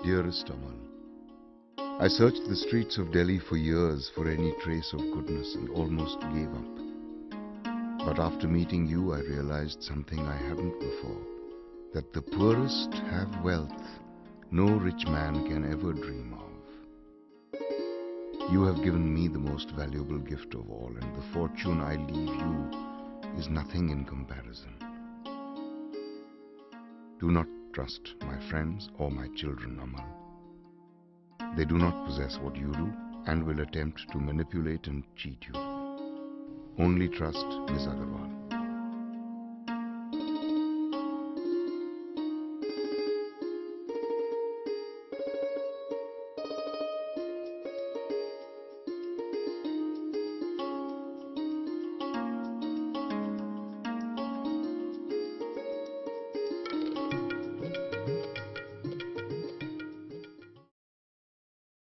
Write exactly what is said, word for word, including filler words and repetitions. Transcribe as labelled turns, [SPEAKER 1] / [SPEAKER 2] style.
[SPEAKER 1] Dearest Amal, I searched the streets of Delhi for years for any trace of goodness and almost gave up. But after meeting you, I realized something I hadn't before, that the poorest have wealth no rich man can ever dream of. You have given me the most valuable gift of all, and the fortune I leave you is nothing in comparison. Do not trust my friends or my children, Amal. They do not possess what you do and will attempt to manipulate and cheat you. Only trust Miss Agarwal.